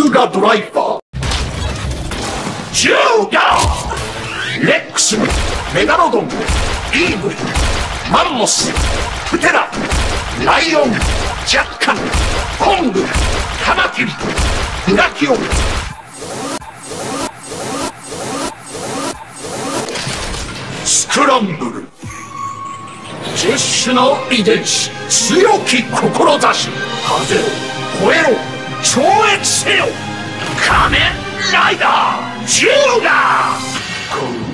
ーガドライバー、ジューガー、レックス、メガロドン、イーグル、マンモス、プテラ、ライオン、ジャッカン、コング、カマキリ、ブラキオン。スクランブル、10種の遺伝子、強き志、風を超えろ、超越せよ、仮面ライダージューガー。